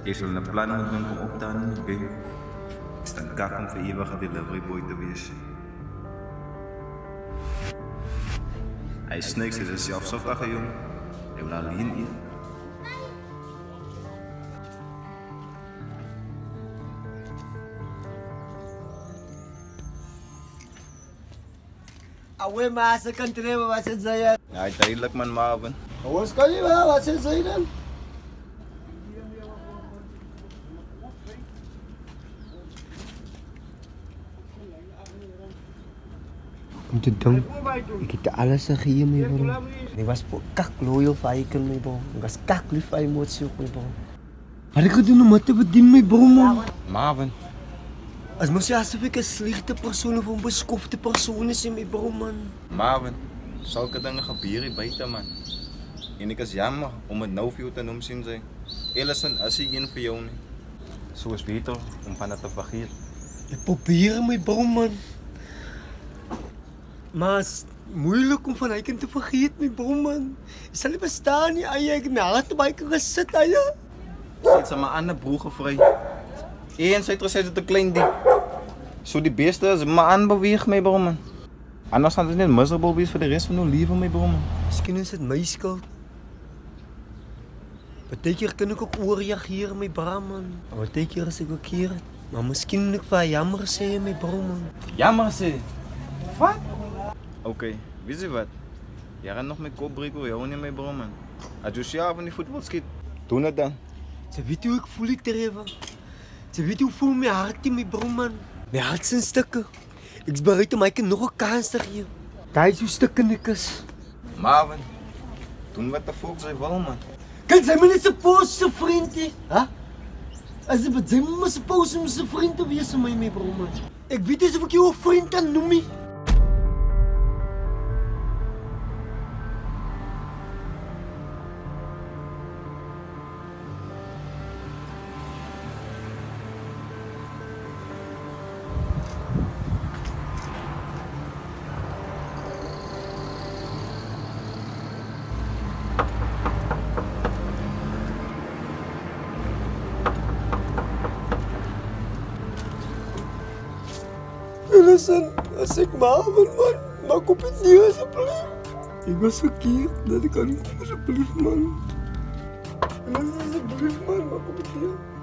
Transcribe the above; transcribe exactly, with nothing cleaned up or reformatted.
Jy sal 'n plan moet doen om op te handen met Ben. Ek staan kak om vir ewige delivery boy te wees. Hy is niks, hy is 'n selfsugtige jong. Hy wil alleen eet. Awe maar se kan tree wat se sê. Ja, duidelik man Marvin. Ons kan nie wel wat se sê dan. Om te dink, ek het alles gegee my bro. Ek was kak loyal vir hy kan my bro. Ek was kak lief vir hy moet sy my bro. Wat ek gedoen om te bedien my bro man. Marvin. As mos jy asof ek 'n slegte persoon of 'n beskofte persoon is in my bro man. Marvin, sulke dinge gebeur hier buite man. En ek is jammer om dit nou vir jou te noem sien sy. Allison is nie een vir jou nie. So is beter om van dit te vergeet. Ek probeer my bro man. Maar is moeilik om van hy kind te vergeet my bro man. Jy sal nie bestaan nie, eie ek het my hart op hy kan gesit eie. Sit sy maar ander broer gevry. En sy het gesê dit 'n klein diep. So die beste is maar aanbeweeg my bro man. Anders gaan dit net miserable wees vir die res van jou lewe my bro man. Miskien is dit my skuld. Partykeer kan ek ook ooreageer my bro man. Partykeer is ek ook hier. Maar miskien moet ek vir jammer sê my bro man. Jammer sê. Wat? Oké, weet je wat? Jij gaat nog met kop breken oor jou niet mee bro man. Als je zelf van die voetbal schiet, doe het dan. Ze weet hoe ik voel ik erin. Ze weet hoe voel mijn hart in mijn bro man. Mijn hart zijn stukken. Ik is bereid om ik nog een kans te geven. Dat is hoe stukken ik is. Marvin, doen wat de volk zei wel man. Kan zij me niet supposed zijn vriend hè? Huh? Als ze zijn me supposed om zijn vriend te wezen met mijn bro man. Ik weet niet of ik jou een vriend kan noemen. Allison, as ek Marvin man, maak op het nie asseblief. Ek was verkeerd, dat ek kan nie asseblief man. Allison asseblief man, maak op het nie.